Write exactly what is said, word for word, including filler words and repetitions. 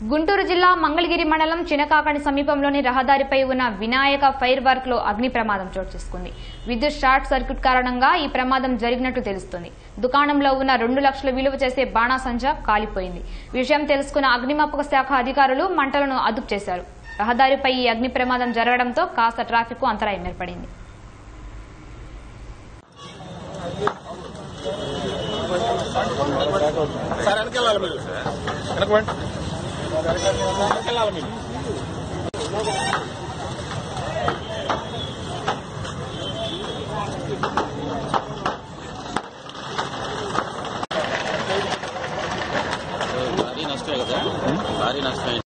గుంటూరు జిల్లా మంగళగిరి మండలం చినకాకని సమీపంలోని రహదారిపై ఉన్న వినాయక ఫైర్ వర్క్ లో అగ్ని ప్రమాదం చోటు చేసుకుంది. విద్యుత్ షార్ట్ సర్క్యూట్ కారణంగా ఈ ప్రమాదం జరిగినట్లు తెలుస్తోంది. దుకాణంలో ఉన్న రెండు లక్షల విలువ చేసే బాణాసంచా కాలిపోయింది. విషయం తెలుసుకున్న అగ్నిమాపక శాఖ అధికారులు మంటలను అదుపు చేశారు. రహదారిపై ఈ అగ్ని ప్రమాదం జరగడంతో కాస్త ట్రాఫిక్ కు అంతరాయం ఏర్పడింది. భారీ నష్టమే కదా భారీ నష్టమే